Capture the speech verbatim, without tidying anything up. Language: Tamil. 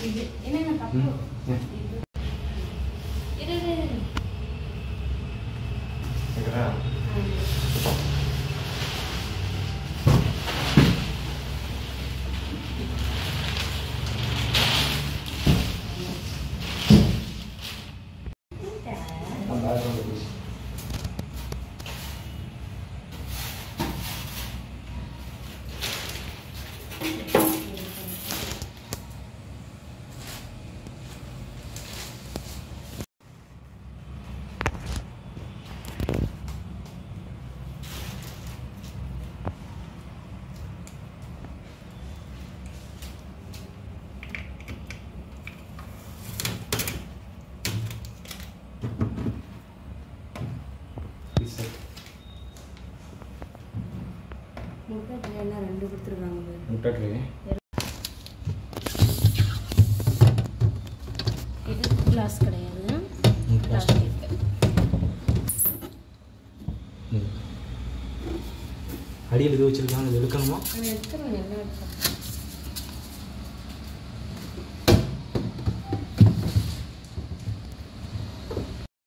இது என்ன கப்பு இது இது கேக்குறா முட்டை ட்ரே ரெண்டு கொடுத்துருக்காங்க. முட்டை ட்ரே இது கிளாஸ் கிடையாது, பிளாஸ்டிக். அடியில் இது வச்சிருக்காங்க, இது எடுக்கணுமா? எடுத்துருவோம், எல்லாம் எடுத்துருவோம்.